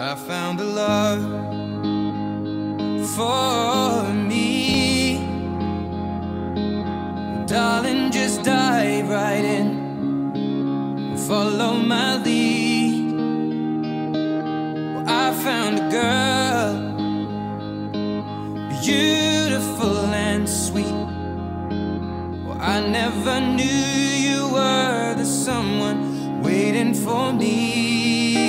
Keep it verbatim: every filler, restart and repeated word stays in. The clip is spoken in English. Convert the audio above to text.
I found a love for me. Darling, just dive right in and follow my lead. Well, I found a girl, beautiful and sweet. Well, I never knew you were the someone waiting for me.